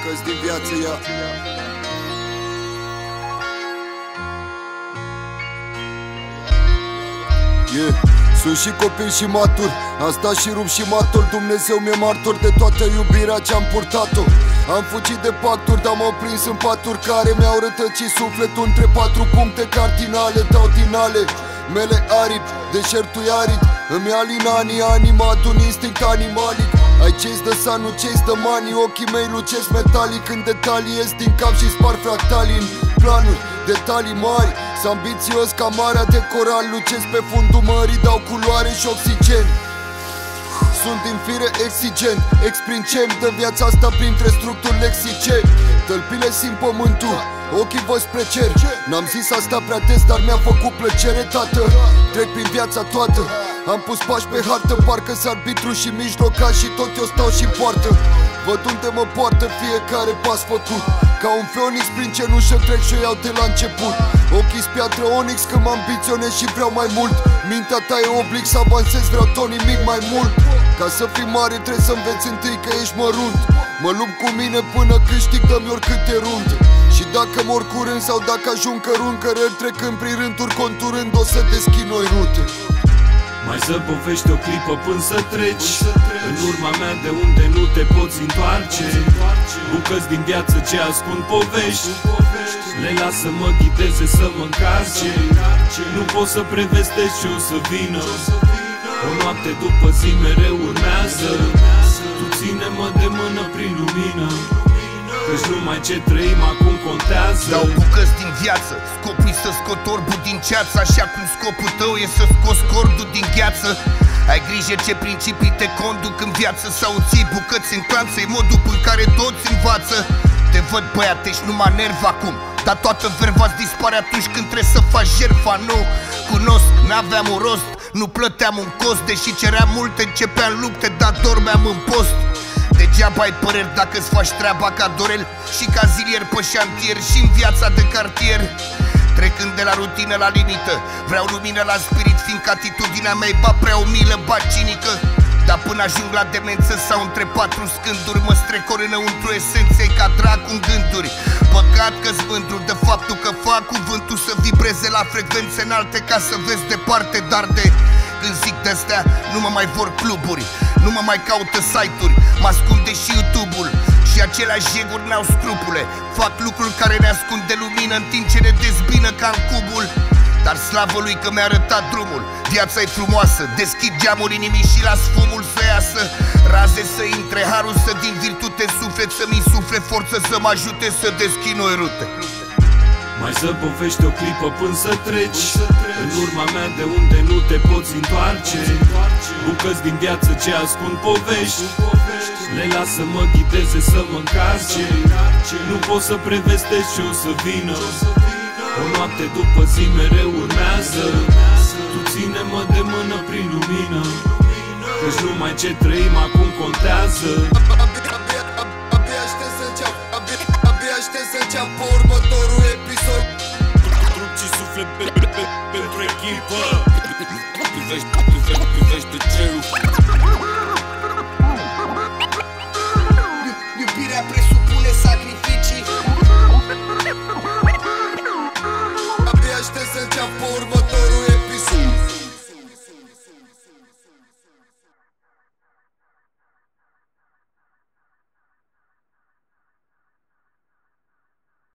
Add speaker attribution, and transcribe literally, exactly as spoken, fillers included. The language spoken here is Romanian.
Speaker 1: Bucăți din viață, ea. Yeah. Sunt și copil și matur, am stat și rup și matul. Dumnezeu mi-e martor de toată iubirea ce-am purtat-o. Am fugit de pacturi, dar m-au prins în paturi care mi-au rătăcit sufletul între patru puncte cardinale. Dau din ale mele aripi, deșertul arid. Îmi alina anii, anima, un instinct animalic. I chase the sun, nu chase the money. Ochii mei lucesc metalic, în detalii ies din cap și spar fractalii în planuri, detalii mari. S ambițios ca marea de coral, lucesc pe fundul mării, dau culoare și oxigen. Sunt din fire exigent, exprincem de viața asta printre structuri lexice. Tălpile simt pământul, ochii văd spre cer. N-am zis asta prea des, dar mi-a făcut plăcere, tată. Trec prin viața toată, am pus pași pe hartă, parcă-s arbitru și mijlocaș și tot eu stau și poartă. Văd unde mă poartă fiecare pas făcut. Ca un Phoenix prin cenușă trec și o iau de la început. Ochii-s piatră onyx că mă ambiționez și vreau mai mult. Mintea ta e oblig să avansez, vreau tot nimic mai mult. Ca să fii mare trebuie să înveți întâi că ești mărunt. Mă lupt cu mine până câștig, dă-mi oricâte runde. Și dacă mor curând sau dacă ajung cărun, cărări trecând prin rânduri conturând, o să deschid noi rute.
Speaker 2: Mai să povești o clipă până să treci în urma mea de unde nu te poți întoarce. Bucăți din viață ce ascund povești, le las să mă ghideze, să mă încarce. Nu pot să prevestesc ce o să vină, o noapte după zi mereu urmează. Tu ține-mă de mână prin lumină, căci numai ce trăim acum contează.
Speaker 3: Dau bucăți din viață, scopul e să scot orbul din ceață. Așa cum scopul tău e să scoți cordul din gheață. Ai grijă ce principii te conduc în viață, sau ții bucăți în clanță, e modul în care toți învață. Te văd băiat, ești numai nerv acum, dar toată verva-ți dispare atunci când trebuie să faci jertfa. Nu cunosc, n-aveam un rost, nu plăteam un cost. Deși ceream multe, începeam lupte, dar dormeam în post. Degeaba ai păreri dacă-ți faci treaba ca Dorel și ca zilier pe șantier și în viața de cartier. Trecând de la rutină la limită, vreau lumină la spirit, fiindcă atitudinea mea e ba prea umilă, ba cinică. Dar până ajung la demență sau între patru scânduri, mă strecor înăuntru esenței ca dracu în gânduri. Păcat că-s mândru de faptul că fac cuvântul să vibreze la frecvențe înalte, ca să vezi departe, dar de când zic de-astea nu mă mai vor cluburi, nu mă mai caută site-uri, mă ascunde și YouTube-ul. Și aceleași jeguri n-au scrupule, fac lucruri care ne ascund de lumină, în timp ce ne dezbină ca în cubul. Dar slavă lui că mi-a arătat drumul, viața e frumoasă, deschid geamul inimii și las fumul să iasă. Raze să intre, harul să din virtute în suflet, să-mi insufle forță, să mă ajute să deschid noi rute.
Speaker 2: Mai să povești o clipă până să treci în urma mea de unde nu te poți întoarce. Bucăți din viață ce ascund povești, le las să mă ghideze, să mă încarce. Nu pot să prevestesc ce o să vină, o noapte după zi mereu urmează. Tu ține-mă de mână prin lumină, căci numai ce trăim acum contează.